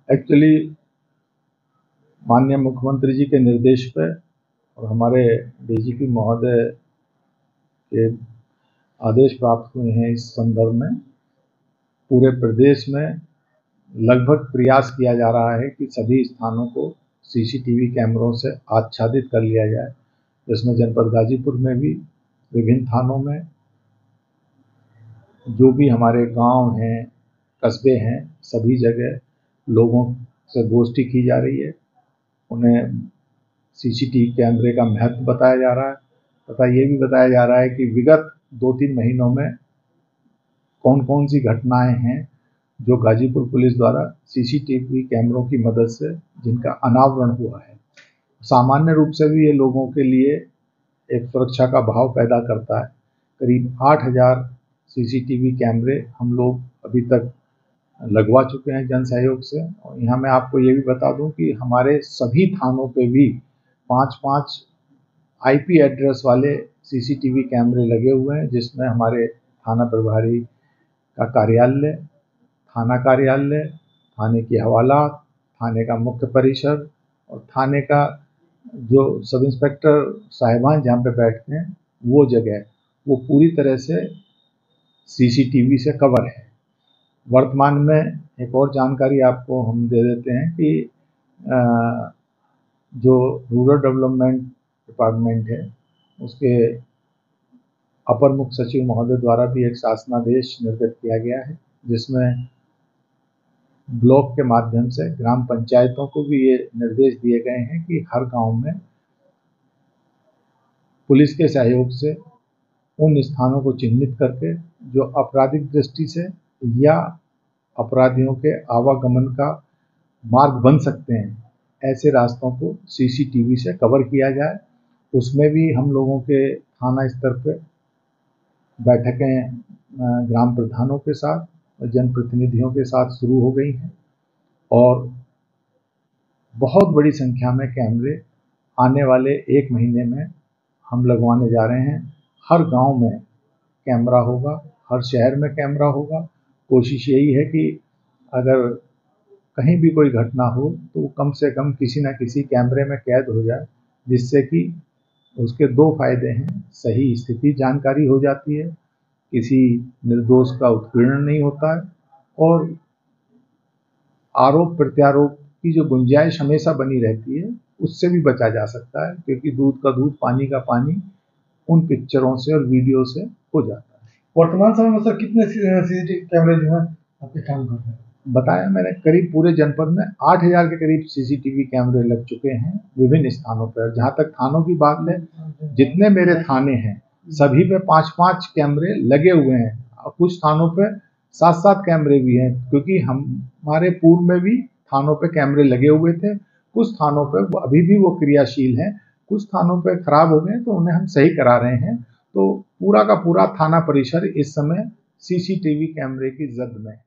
Actually माननीय मुख्यमंत्री जी के निर्देश पर और हमारे डीजीपी महोदय के आदेश प्राप्त हुए हैं। इस संदर्भ में पूरे प्रदेश में लगभग प्रयास किया जा रहा है कि सभी स्थानों को सीसीटीवी कैमरों से आच्छादित कर लिया जाए, जिसमें जनपद गाजीपुर में भी विभिन्न थानों में जो भी हमारे गांव हैं, कस्बे हैं, सभी जगह लोगों से गोष्ठी की जा रही है। उन्हें सीसीटीवी कैमरे का महत्व बताया जा रहा है तथा ये भी बताया जा रहा है कि विगत 2-3 महीनों में कौन कौन सी घटनाएं हैं जो गाजीपुर पुलिस द्वारा सीसीटीवी कैमरों की मदद से जिनका अनावरण हुआ है। सामान्य रूप से भी ये लोगों के लिए एक सुरक्षा का भाव पैदा करता है। करीब 8000 सीसीटीवी कैमरे हम लोग अभी तक लगवा चुके हैं जन सहयोग से। और यहाँ मैं आपको ये भी बता दूं कि हमारे सभी थानों पे भी 5-5 आईपी एड्रेस वाले सीसीटीवी कैमरे लगे हुए हैं, जिसमें हमारे थाना प्रभारी का कार्यालय, थाना कार्यालय, थाने की हवालात, थाने का मुख्य परिसर और थाने का जो सब इंस्पेक्टर साहिबान जहाँ पे बैठते हैं वो जगह, वो पूरी तरह से सीसीटीवी से कवर है। वर्तमान में एक और जानकारी आपको हम दे देते हैं कि जो रूरल डेवलपमेंट डिपार्टमेंट है उसके अपर मुख्य सचिव महोदय द्वारा भी एक शासनादेश निर्गत किया गया है, जिसमें ब्लॉक के माध्यम से ग्राम पंचायतों को भी ये निर्देश दिए गए हैं कि हर गांव में पुलिस के सहयोग से उन स्थानों को चिन्हित करके जो आपराधिक दृष्टि से या अपराधियों के आवागमन का मार्ग बन सकते हैं, ऐसे रास्तों को सीसीटीवी से कवर किया जाए। उसमें भी हम लोगों के थाना स्तर पर बैठकें ग्राम प्रधानों के साथ और जनप्रतिनिधियों के साथ शुरू हो गई हैं और बहुत बड़ी संख्या में कैमरे आने वाले 1 महीने में हम लगवाने जा रहे हैं। हर गांव में कैमरा होगा, हर शहर में कैमरा होगा। कोशिश यही है कि अगर कहीं भी कोई घटना हो तो कम से कम किसी न किसी कैमरे में कैद हो जाए, जिससे कि उसके 2 फायदे हैं। सही स्थिति जानकारी हो जाती है, किसी निर्दोष का उत्पीड़न नहीं होता है और आरोप प्रत्यारोप की जो गुंजाइश हमेशा बनी रहती है उससे भी बचा जा सकता है, क्योंकि दूध का दूध पानी का पानी उन पिक्चरों से और वीडियो से हो जाता है। वर्तमान समय में सर कितने सीसीटीवी कैमरे जो है आपके काम कर रहे हैं? बताया मैंने, करीब पूरे जनपद में 8000 के करीब सीसीटीवी कैमरे लग चुके हैं विभिन्न स्थानों पर। जहाँ तक थानों की बात है, जितने मेरे थाने हैं सभी पे 5-5 कैमरे लगे हुए हैं। कुछ थानों पे 7-7 कैमरे भी हैं, क्योंकि हमारे पूर्व में भी थानों पे कैमरे लगे हुए थे। कुछ थानों पे अभी भी वो क्रियाशील हैं, कुछ थानों पे खराब हो गए तो उन्हें हम सही करा रहे हैं। तो पूरा का पूरा थाना परिसर इस समय सीसीटीवी कैमरे की जद में है।